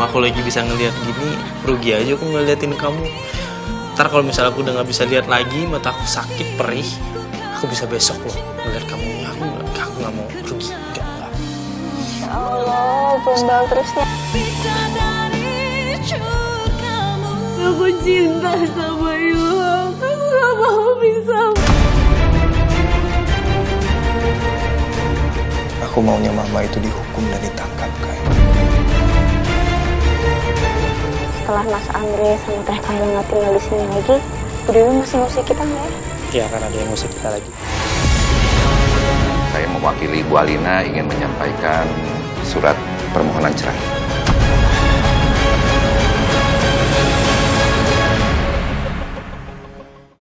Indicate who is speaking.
Speaker 1: aku lagi bisa ngelihat gini, rugi aja aku ngeliatin kamu. Ntar kalau misalnya aku udah nggak bisa lihat lagi, mata aku sakit perih, aku bisa besok loh ngeliat kamu. Aku nggak mau rugi, enggak.
Speaker 2: Ya Allah, gombal terusnya.
Speaker 3: Aku cinta sama Ilham, aku gak mau bisa.
Speaker 4: Aku maunya mama itu dihukum dan ditangkap, Kay.
Speaker 2: Setelah Mas Andre sama Teh Kayla nggak tinggal di sini lagi, Bu Dewi masih ngusir kita nggak ya?
Speaker 1: Ya karena dia ngusir kita lagi.
Speaker 5: Saya mewakili Bu Alina ingin menyampaikan surat permohonan cerai.